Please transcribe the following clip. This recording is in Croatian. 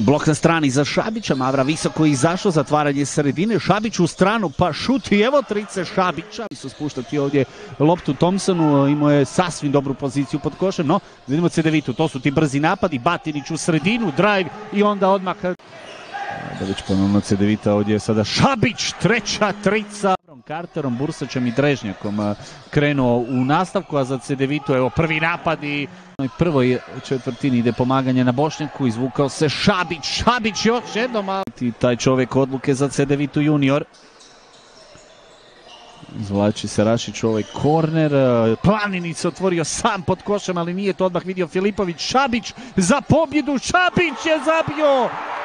Blok na strani za Šabića, Mavra visoko izašao, zatvaranje sredine, Šabić u stranu, pa šut i evo trice Šabića. Su spuštati ovdje loptu Thompsonu, imao je sasvim dobru poziciju pod košem, no vidimo Cedevitu, to su ti brzi napadi, Batinić u sredinu, drive i onda odmah... Da već ponovno Cedevita, ovdje je sada Šabić, treća trica. Carterom, Bursačem i Drežnjakom krenuo u nastavku, a za Cedevitu evo prvi napad i u prvoj četvrtini ide pomaganje na Bošnjaku, izvukao se Šabić još jednom, a taj čovjek odluke za Cedevitu junior. Izvlači se Rašić ovaj korner, Planinić se otvorio sam pod košem, ali nije to odmah vidio Filipović. Šabić za pobjedu, Šabić je zabio!